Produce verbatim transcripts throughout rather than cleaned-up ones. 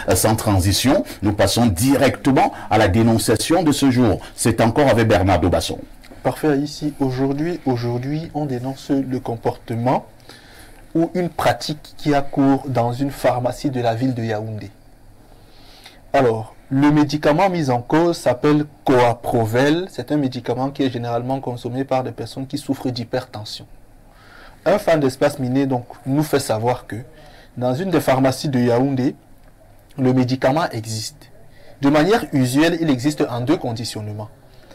Sans transition, nous passons directement à la dénonciation de ce jour. C'est encore avec Bernard Dobasson. Parfait, ici, aujourd'hui, aujourd'hui, on dénonce le comportement ou une pratique qui a cours dans une pharmacie de la ville de Yaoundé. Alors, le médicament mis en cause s'appelle Coaprovel. C'est un médicament qui est généralement consommé par des personnes qui souffrent d'hypertension. Un fan d'Espace Miné donc, nous fait savoir que dans une des pharmacies de Yaoundé, le médicament existe. De manière usuelle, il existe en deux conditionnements.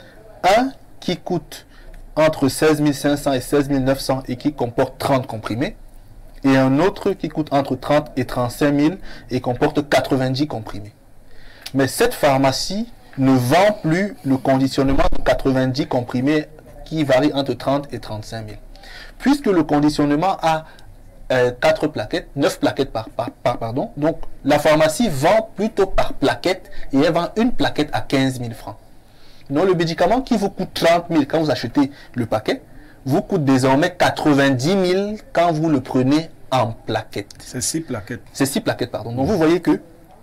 Un qui coûte entre seize mille cinq cents et seize mille neuf cents et qui comporte trente comprimés. Et un autre qui coûte entre trente et trente-cinq mille et comporte quatre-vingt-dix comprimés. Mais cette pharmacie ne vend plus le conditionnement de quatre-vingt-dix comprimés qui varie entre trente et trente-cinq mille. Puisque le conditionnement a euh, quatre plaquettes, neuf plaquettes par, par, par pardon, donc la pharmacie vend plutôt par plaquette et elle vend une plaquette à quinze mille francs. Donc le médicament qui vous coûte trente mille quand vous achetez le paquet, vous coûte désormais quatre-vingt-dix mille quand vous le prenez en plaquette. C'est six plaquettes. C'est six plaquettes, pardon. Donc vous voyez que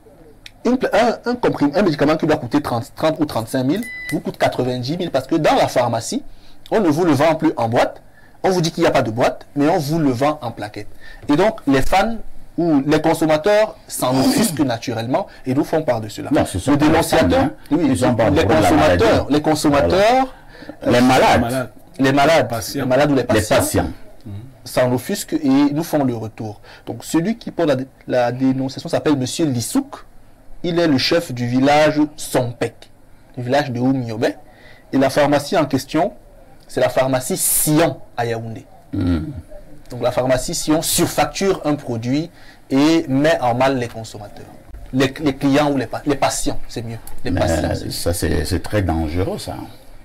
une, un, un, comprimé, un médicament qui doit coûter trente, trente ou trente-cinq mille vous coûte quatre-vingt-dix mille parce que dans la pharmacie, on ne vous le vend plus en boîte. On vous dit qu'il n'y a pas de boîte, mais on vous le vend en plaquette. Et donc les fans ou les consommateurs s'en offusquent naturellement et nous font part de cela. Non, le dénonciateur, hein. Oui, les, les consommateurs, les consommateurs, voilà. euh, les malades, malades. les malades, les, les malades ou les patients, les patients. s'en offusquent et nous font le retour. Donc celui qui porte la, la dénonciation s'appelle Monsieur Lissouk. Il est le chef du village Sompek, du village de Oumiobe. Et la pharmacie en question, c'est la pharmacie Sion à Yaoundé. Mm. Donc la pharmacie Sion surfacture un produit et met en mal les consommateurs. Les, les clients ou les, les patients, c'est mieux. Les Mais patients, ça, c'est très dangereux, ça.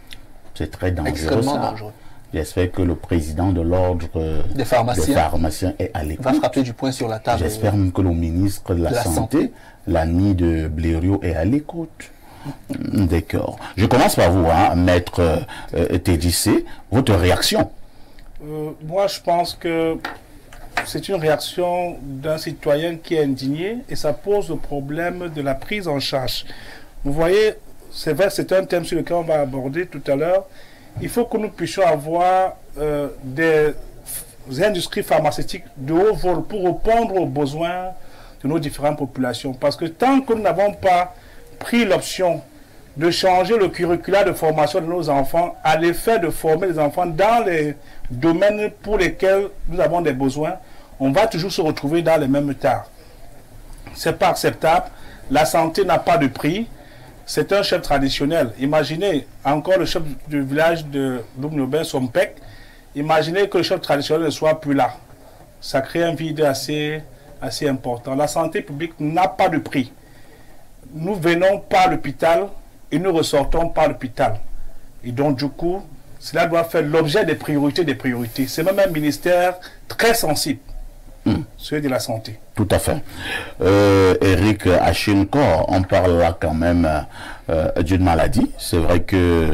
C'est très dangereux, extrêmement ça. dangereux. J'espère que le président de l'ordre des pharmaciens, des pharmaciens est à l'écoute. Va frapper du poing sur la table. J'espère même que le ministre de la, de la Santé, santé. l'ami de Blériot, est à l'écoute. D'accord. Je commence par vous, hein, maître euh, Tédissé. Votre réaction? euh, Moi, je pense que c'est une réaction d'un citoyen qui est indigné et ça pose le problème de la prise en charge. Vous voyez, c'est vrai, c'est un thème sur lequel on va aborder tout à l'heure. Il faut que nous puissions avoir euh, des, des industries pharmaceutiques de haut vol pour répondre aux besoins de nos différentes populations. Parce que tant que nous n'avons pas pris l'option de changer le curricula de formation de nos enfants à l'effet de former les enfants dans les domaines pour lesquels nous avons des besoins, on va toujours se retrouver dans les mêmes tares. Ce n'est pas acceptable. La santé n'a pas de prix. C'est un chef traditionnel. Imaginez encore le chef du village de Loumnobé, Sompek. Imaginez que le chef traditionnel ne soit plus là. Ça crée un vide assez, assez important. La santé publique n'a pas de prix. Nous venons par l'hôpital et nous ressortons par l'hôpital. Et donc, du coup, cela doit faire l'objet des priorités des priorités. C'est même un ministère très sensible, mmh. celui de la santé. Tout à fait. Euh, Eric Achinkor, on parle là quand même euh, d'une maladie. C'est vrai que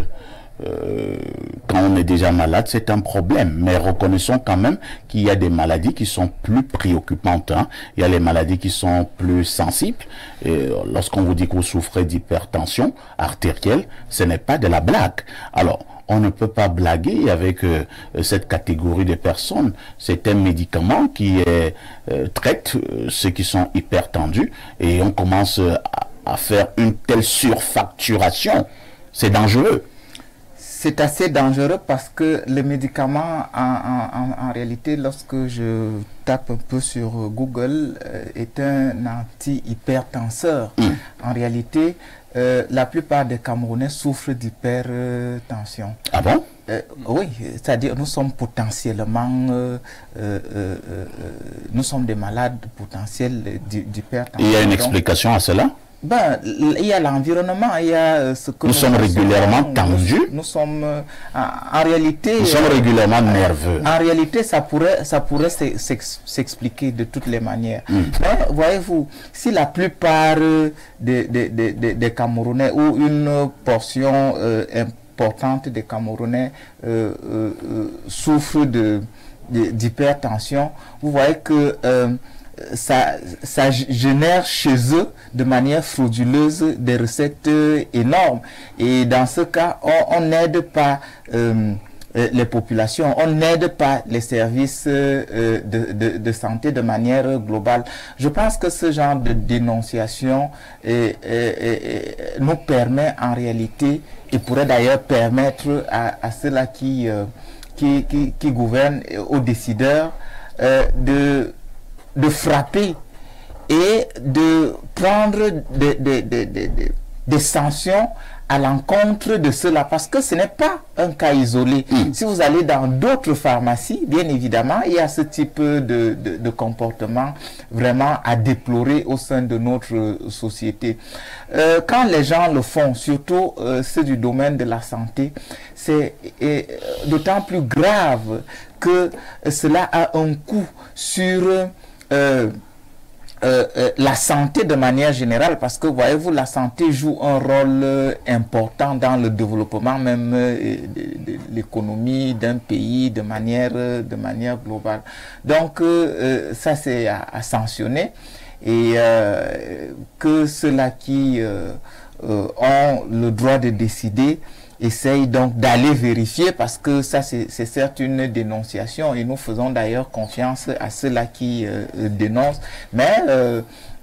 euh, quand on est déjà malade, c'est un problème. Mais reconnaissons quand même qu'il y a des maladies qui sont plus préoccupantes. Hein. Il y a les maladies qui sont plus sensibles. Et lorsqu'on vous dit que vous souffrez d'hypertension artérielle, ce n'est pas de la blague. Alors, on ne peut pas blaguer avec euh, cette catégorie de personnes. C'est un médicament qui est, euh, traite euh, ceux qui sont hypertendus et on commence euh, à, à faire une telle surfacturation. C'est dangereux. C'est assez dangereux parce que le médicament, en, en, en réalité, lorsque je tape un peu sur Google, euh, est un anti-hypertenseur. Mmh. En réalité, euh, la plupart des Camerounais souffrent d'hypertension. Ah bon? Euh, oui, c'est-à-dire nous sommes potentiellement, euh, euh, euh, nous sommes des malades potentiels d'hypertension. Il y a une explication à cela? Ben, il y a l'environnement, il y a ce que nous, nous sommes régulièrement tendus. Nous, nous sommes, euh, en, en réalité... Nous sommes régulièrement euh, nerveux. En réalité, ça pourrait, ça pourrait s'expliquer de toutes les manières. Mm. Mais, voyez-vous, si la plupart des, des, des, des Camerounais ou une portion euh, importante des Camerounais euh, euh, souffrent de, de, d'hypertension, vous voyez que... Euh, ça, ça génère chez eux de manière frauduleuse des recettes euh, énormes. Et dans ce cas, on n'aide pas euh, les populations, on n'aide pas les services euh, de, de, de santé de manière globale. Je pense que ce genre de dénonciation euh, euh, euh, nous permet en réalité, et pourrait d'ailleurs permettre à, à ceux-là qui, euh, qui, qui, qui gouvernent, aux décideurs, euh, de, de frapper et de prendre des, des, des, des, des sanctions à l'encontre de cela, parce que ce n'est pas un cas isolé. Mm. Si vous allez dans d'autres pharmacies, bien évidemment, il y a ce type de, de, de comportement vraiment à déplorer au sein de notre société. Euh, quand les gens le font, surtout euh, ceux du domaine de la santé, c'est euh, d'autant plus grave que cela a un coût sur euh, Euh, euh, la santé de manière générale, parce que voyez-vous, la santé joue un rôle euh, important dans le développement même euh, de, de l'économie d'un pays de manière, euh, de manière globale. Donc euh, euh, ça c'est à, à sanctionner, et euh, que ceux-là qui euh, euh, ont le droit de décider essaye donc d'aller vérifier, parce que ça c'est certes une dénonciation et nous faisons d'ailleurs confiance à ceux-là qui euh, dénoncent, mais euh,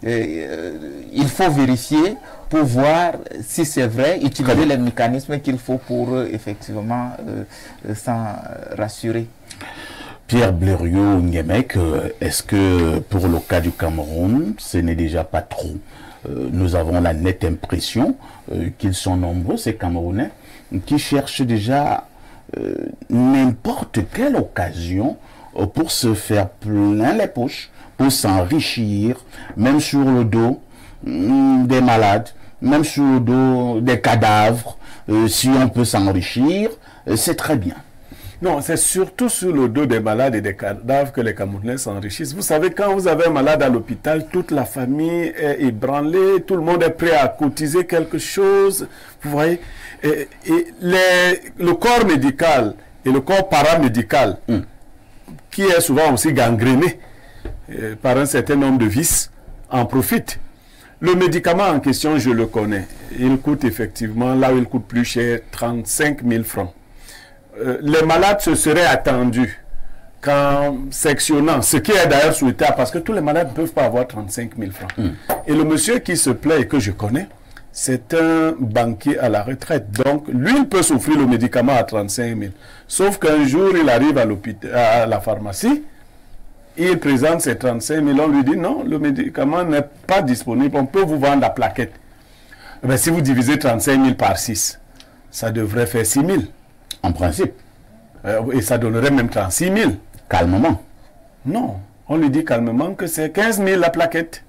euh, il faut vérifier pour voir si c'est vrai, utiliser les mécanismes qu'il faut pour euh, effectivement euh, s'en rassurer. Pierre Blériot Nguemek, est-ce que pour le cas du Cameroun, ce n'est déjà pas trop? euh, Nous avons la nette impression euh, qu'ils sont nombreux, ces Camerounais, qui cherchent déjà euh, n'importe quelle occasion euh, pour se faire plein les poches, pour s'enrichir, même sur le dos mm, des malades, même sur le dos des cadavres. Euh, si on peut s'enrichir, euh, c'est très bien. Non, c'est surtout sur le dos des malades et des cadavres que les Camerounais s'enrichissent. Vous savez, quand vous avez un malade à l'hôpital, toute la famille est ébranlée, tout le monde est prêt à cotiser quelque chose, vous voyez. Et, et les, le corps médical et le corps paramédical, mm. qui est souvent aussi gangréné euh, par un certain nombre de vices, en profitent. Le médicament en question, je le connais. Il coûte effectivement, là où il coûte plus cher, trente-cinq mille francs. Euh, les malades se seraient attendus qu'en sectionnant, ce qui est d'ailleurs souhaitable, parce que tous les malades ne peuvent pas avoir trente-cinq mille francs. Mm. Et le monsieur qui se plaît et que je connais, c'est un banquier à la retraite. Donc, lui, il peut s'offrir le médicament à trente-cinq mille. Sauf qu'un jour, il arrive à, à la pharmacie, il présente ses trente-cinq mille, on lui dit non, le médicament n'est pas disponible, on peut vous vendre la plaquette. Mais si vous divisez trente-cinq mille par six, ça devrait faire six mille. En principe. Euh, et ça donnerait même trente-six mille. Calmement. Non, on lui dit calmement que c'est quinze mille la plaquette.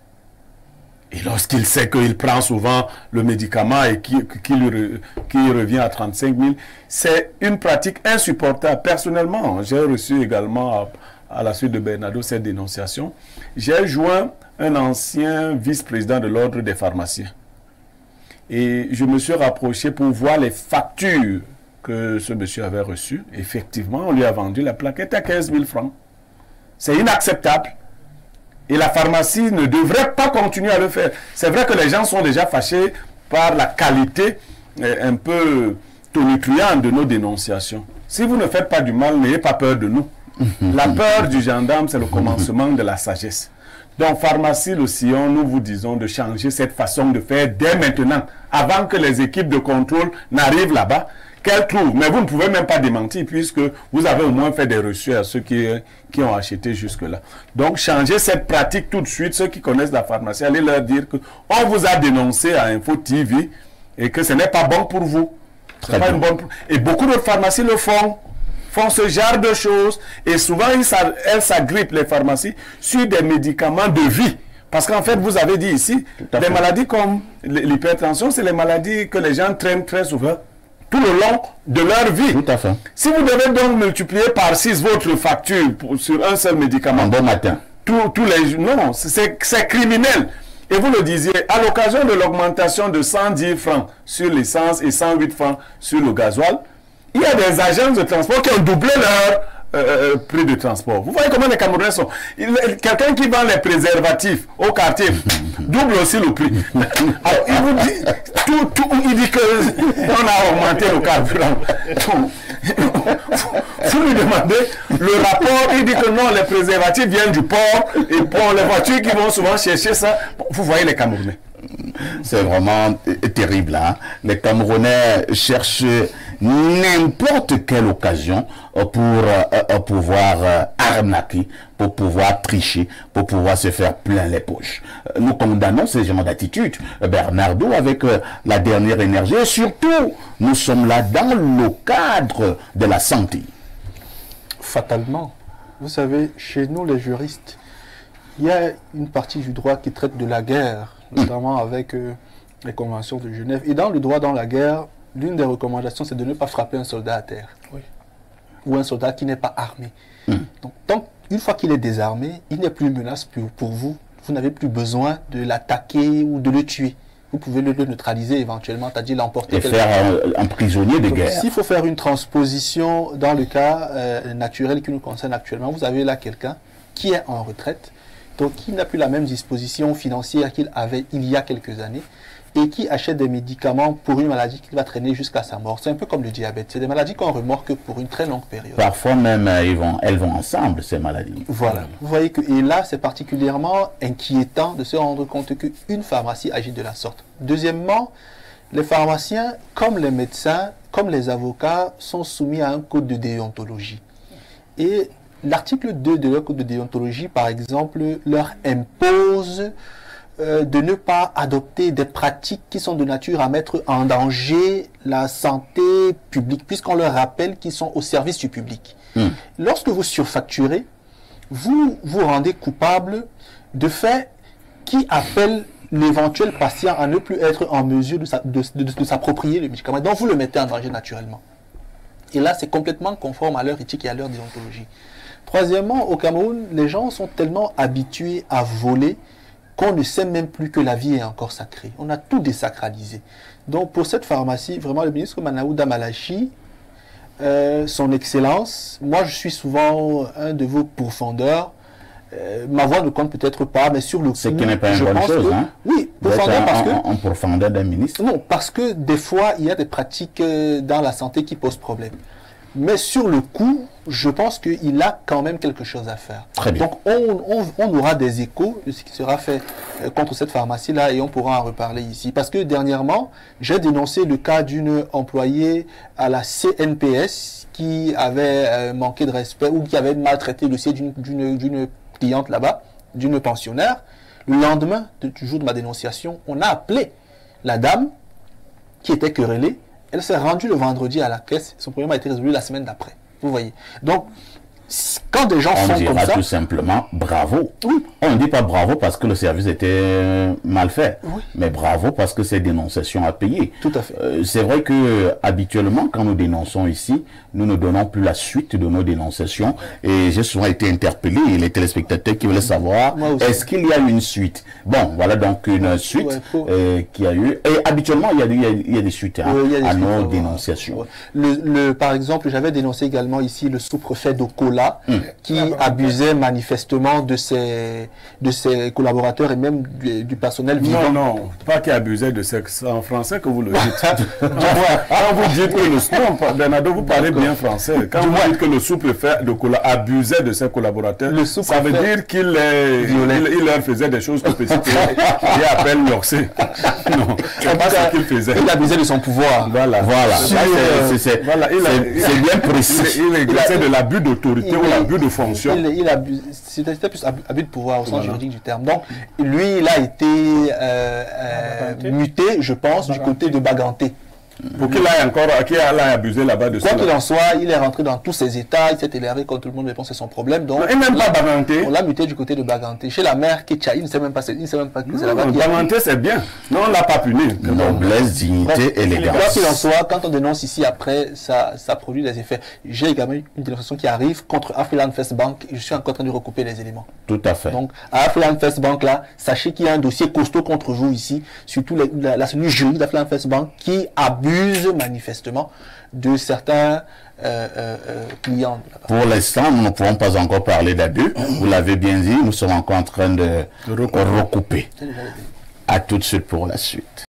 Et lorsqu'il sait qu'il prend souvent le médicament et qu'il qui lui, qui revient à trente-cinq mille, c'est une pratique insupportable. Personnellement, j'ai reçu également, à, à la suite de Bernardo, cette dénonciation. J'ai joint un ancien vice-président de l'ordre des pharmaciens. Et je me suis rapproché pour voir les factures que ce monsieur avait reçues. Effectivement, on lui a vendu la plaquette à quinze mille francs. C'est inacceptable. Et la pharmacie ne devrait pas continuer à le faire. C'est vrai que les gens sont déjà fâchés par la qualité euh, un peu tonitruante de nos dénonciations. Si vous ne faites pas du mal, n'ayez pas peur de nous. La peur du gendarme, c'est le commencement de la sagesse. Donc, pharmacie Le Sillon, nous vous disons de changer cette façon de faire dès maintenant, avant que les équipes de contrôle n'arrivent là-bas, qu'elles trouvent. Mais vous ne pouvez même pas démentir, puisque vous avez au moins fait des reçus à ceux qui, qui ont acheté jusque-là. Donc, changez cette pratique tout de suite. Ceux qui connaissent la pharmacie, allez leur dire qu'on vous a dénoncé à Info T V et que ce n'est pas bon pour vous. Très pas une bonne... Et beaucoup de pharmacies le font. font ce genre de choses, et souvent elles s'agrippent, les pharmacies, sur des médicaments de vie. Parce qu'en fait, vous avez dit ici, des maladies comme l'hypertension, c'est les maladies que les gens traînent très souvent tout le long de leur vie. Tout à fait. Si vous devez donc multiplier par six votre facture pour, sur un seul médicament, un bon matin, tous, tous les non, c'est criminel. Et vous le disiez, à l'occasion de l'augmentation de cent dix francs sur l'essence et cent huit francs sur le gasoil, il y a des agences de transport qui ont doublé leur euh, prix de transport. Vous voyez comment les Camerounais sont. Quelqu'un qui vend les préservatifs au quartier double aussi le prix. Alors, il vous dit, tout, tout, il dit que on a augmenté le carburant. Vous lui demandez le rapport, il dit que non, les préservatifs viennent du port et pour les voitures qui vont souvent chercher ça, vous voyez les Camerounais. C'est vraiment terrible. Hein? Les Camerounais cherchent n'importe quelle occasion pour euh, pouvoir euh, arnaquer, pour pouvoir tricher, pour pouvoir se faire plein les poches. Nous condamnons ce genre d'attitude. Bernardo, avec euh, la dernière énergie, et surtout, nous sommes là dans le cadre de la santé. Fatalement. Vous savez, chez nous, les juristes, il y a une partie du droit qui traite de la guerre, notamment avec euh, les conventions de Genève. Et dans le droit dans la guerre, l'une des recommandations, c'est de ne pas frapper un soldat à terre. Oui. Ou un soldat qui n'est pas armé. Mm. Donc, tant, une fois qu'il est désarmé, il n'est plus une menace pour, pour vous. Vous n'avez plus besoin de l'attaquer ou de le tuer. Vous pouvez le, le neutraliser éventuellement, c'est-à-dire l'emporter. Et faire un, un prisonnier de guerre. S'il faut faire une transposition dans le cas euh, naturel qui nous concerne actuellement, vous avez là quelqu'un qui est en retraite, donc qui n'a plus la même disposition financière qu'il avait il y a quelques années et qui achète des médicaments pour une maladie qui va traîner jusqu'à sa mort. C'est un peu comme le diabète. C'est des maladies qu'on remorque pour une très longue période. Parfois même, ils vont, elles vont ensemble, ces maladies. Voilà. Vous voyez que, et là, c'est particulièrement inquiétant de se rendre compte qu'une pharmacie agit de la sorte. Deuxièmement, les pharmaciens, comme les médecins, comme les avocats, sont soumis à un code de déontologie. Et l'article deux de leur code de déontologie, par exemple, leur impose euh, de ne pas adopter des pratiques qui sont de nature à mettre en danger la santé publique, puisqu'on leur rappelle qu'ils sont au service du public. Mmh. Lorsque vous surfacturez, vous vous rendez coupable de faits qui appellent l'éventuel patient à ne plus être en mesure de, de, de, de, de s'approprier le médicament. Donc vous le mettez en danger naturellement. Et là, c'est complètement conforme à leur éthique et à leur déontologie. Troisièmement, au Cameroun, les gens sont tellement habitués à voler qu'on ne sait même plus que la vie est encore sacrée. On a tout désacralisé. Donc pour cette pharmacie, vraiment le ministre Manaouda Malachi, euh, son excellence, moi je suis souvent un de vos pourfendeurs. Euh, ma voix ne compte peut-être pas, mais sur le coup, c'est qui n'est pas une bonne chose, que, hein? Oui, pourfendeur parce que... En pourfendeur d'un ministre? Non, parce que des fois, il y a des pratiques euh, dans la santé qui posent problème. Mais sur le coup, je pense qu'il a quand même quelque chose à faire. Très bien. Donc, on, on, on aura des échos de ce qui sera fait euh, contre cette pharmacie-là et on pourra en reparler ici. Parce que dernièrement, j'ai dénoncé le cas d'une employée à la C N P S qui avait euh, manqué de respect ou qui avait maltraité le dossier d'une cliente là-bas, d'une pensionnaire. Le lendemain de, du jour de ma dénonciation, on a appelé la dame qui était querellée. Elle s'est rendue le vendredi à la caisse. Son problème a été résolu la semaine d'après. Vous voyez. Donc, quand des gens on font dira comme ça... tout simplement bravo. Oui. On ne dit pas bravo parce que le service était mal fait. Oui. Mais bravo parce que c'est dénonciation à payer. Tout à fait. Euh, c'est vrai que habituellement, quand nous dénonçons ici, nous ne donnons plus la suite de nos dénonciations. Et j'ai souvent été interpellé, et les téléspectateurs qui voulaient savoir, est-ce qu'il y a une suite? Bon, voilà donc une suite ouais, pour... euh, qui a eu. Et habituellement, il y a, il y a, il y a des suites hein, oui, des à suites, nos ouais. dénonciations. Ouais. Le, le, par exemple, j'avais dénoncé également ici le sous-préfet d'Okola hum. qui abusait manifestement de ses, de ses collaborateurs et même du, du personnel vivant. Non, non, pas qu'il abusait de sexe. En français que vous le dites. Quand vous dites que le... Non, Bernardo, vous parlez bien français. Quand du vous dites que le sous-préfet d'Okola abusait de ses collaborateurs, le ça veut dire qu'il il, il leur faisait des choses que petit et appelle l'Orsay. Non, c'est pas ce qu'il faisait. Il abusait de son pouvoir. Voilà, voilà. C'est voilà, bien précis. Il exerçait de l'abus d'autorité ou l'abus de fonction. Il, il abuse, c'était plus abus de pouvoir au sens voilà. juridique du terme. Donc, lui, il a été euh, euh, muté, je pense, Baganté. du côté de Baganté. Pour qu'il aille encore, qu'il aille abuser là-bas de ça. Quoi qu'il en soit, il est rentré dans tous ses états, il s'est énervé quand tout le monde répond c'est son problème. Donc, et même pas Baganté. On l'a muté du côté de Baganté. Chez la mère Ketcha, il ne sait même pas, il ne sait même pas que c'est là-bas. Baganté, c'est bien. Non, on ne l'a pas puni. Noblesse, dignité, Bref, Quoi élégance. qu'il en soit, quand on dénonce ici, après, ça, ça produit des effets. J'ai également une dénonciation qui arrive contre Afriland First Bank et je suis encore en train de recouper les éléments. Tout à fait. Donc, à Afriland First Bank, là, sachez qu'il y a un dossier costaud contre vous ici, surtout les- la, la cellule juridique d'Afriland First Bank qui abuse manifestement de certains euh, euh, euh, clients. de la part. Pour l'instant, nous ne pouvons pas encore parler d'abus. Vous l'avez bien dit, nous sommes encore en train de Recouper. recouper. À tout de suite pour la suite.